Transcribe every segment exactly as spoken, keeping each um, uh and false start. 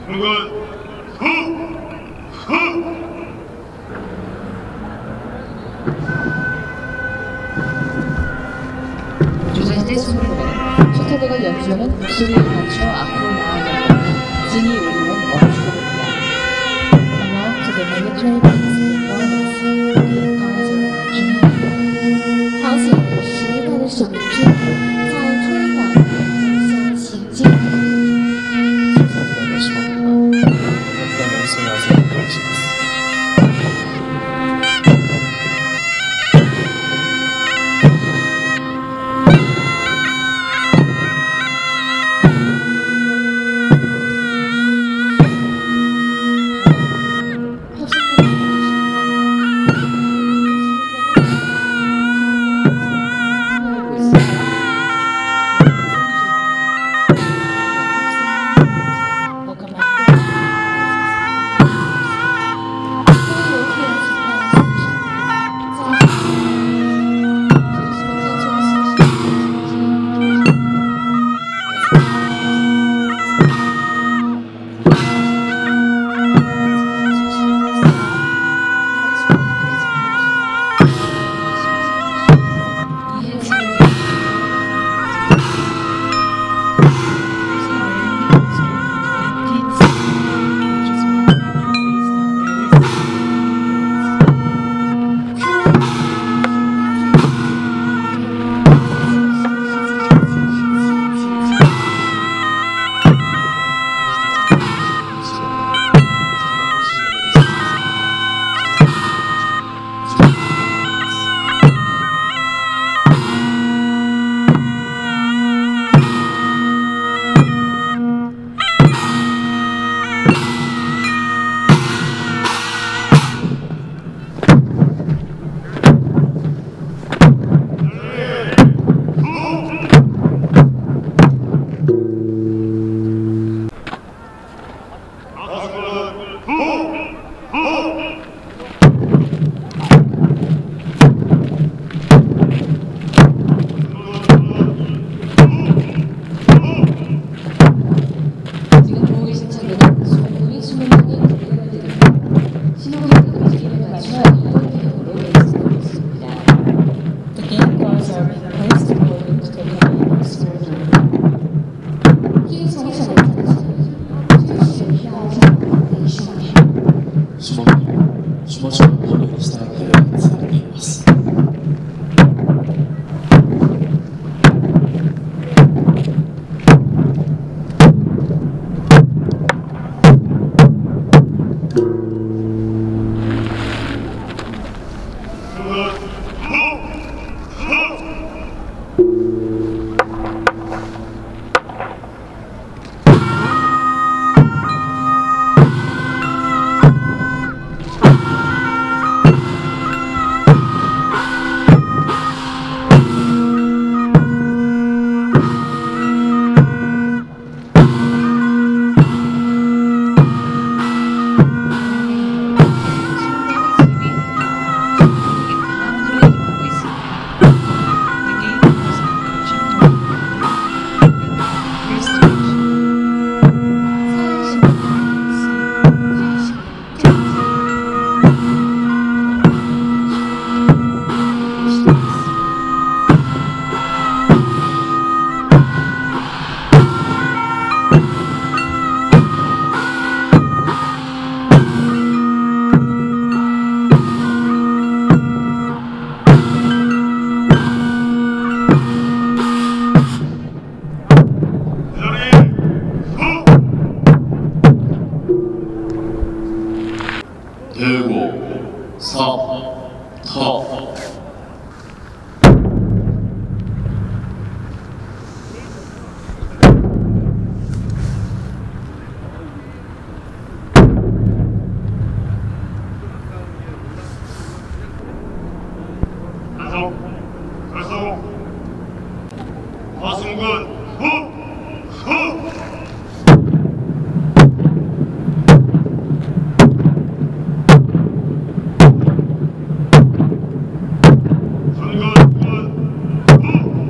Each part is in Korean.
중간 후! 후! 조사대 손으로는 초타대가 연주하는 목소리에 맞춰 앞으로 나아가고 진이 우리는 멈추고입니다. Along to the military base before the cars are marching. 朝鲜有十个的守军在推广向行进。 지금 보고 계신 차들은 소모의 수십 명의 대표를 드리고 신호가 움직임에 맞춰 이동 대역으로 연습하고 있습니다. The game cars are being placed according to the conveyance order. 听从手的就是要向内上去。 주먹, 주먹처럼 머리를 스타일을 사용해います。 대고, 사, 타. 가속, 가속. 화승군, 후! 후!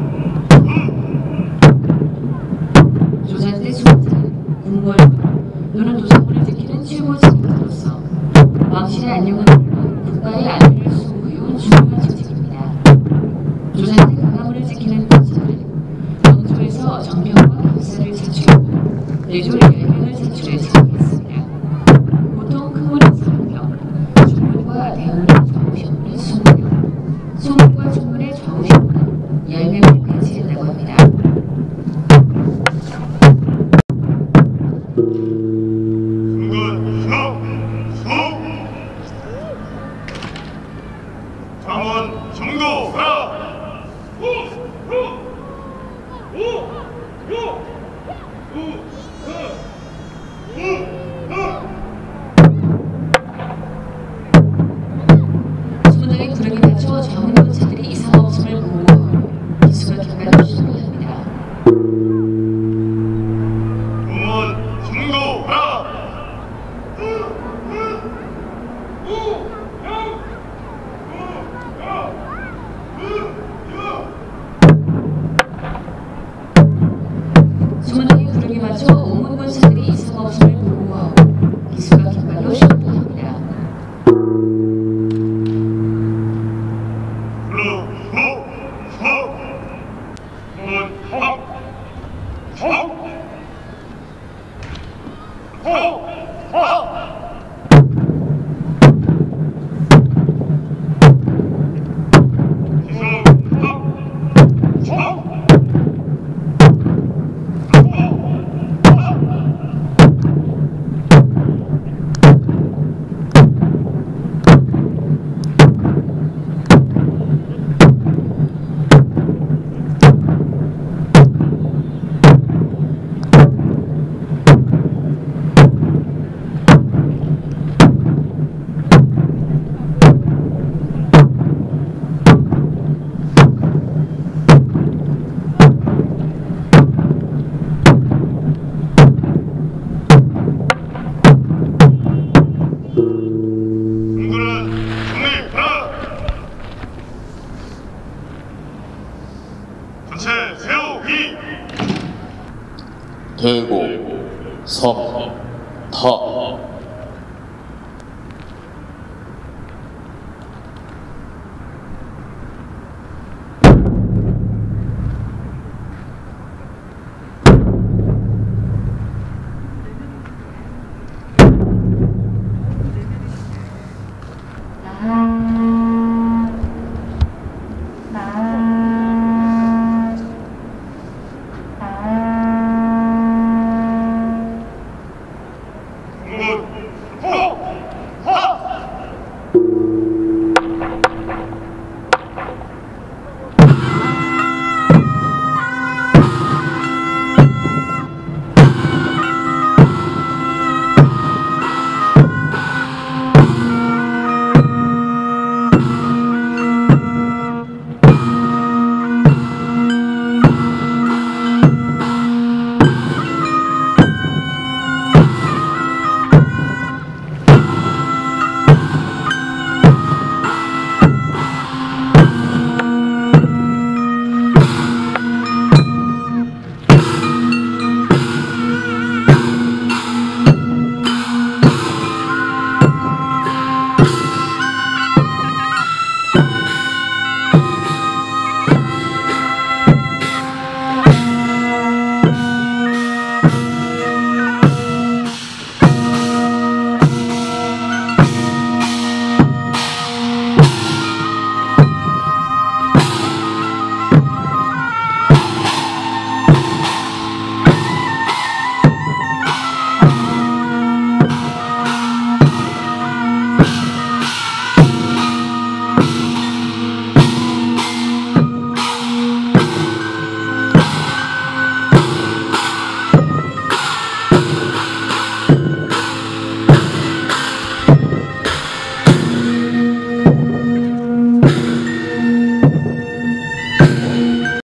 조사대 손자, 궁궐, 또는 도성군을 지키는 최고 책임자로서 왕실의 안녕은 물론 국가의 안위를 수호해온 중요한 직책입니다. 조선의 강화문을 지키는 군사들은 영조에서 정병과 병사를 차출하고 내졸 열 명을 차출해 지휘했습니다. 보통 큰 문은 서른 명, 중문과 대문의 좌우현문은 이십 명, 소문과 중문의 좌우현문은 열 명을 배치했다고 합니다. 중근 수, 수. 장원 정도하라. 우, 우, 우, 우, 우, 우, 우. 수문장의 구령에 맞춰 좌문군사들이 이상 없음을 보호하고 기수가 객관을 시도합니다. 장원 정도하라. 수문장의 구령에 맞춰 오문군사들이 이상 없음을 보호하고 기수가 객관로 시도합니다. 루, 후, 후. 문, 후, 후. 후, 후. 전체 세우기. 대고, 섭, 타.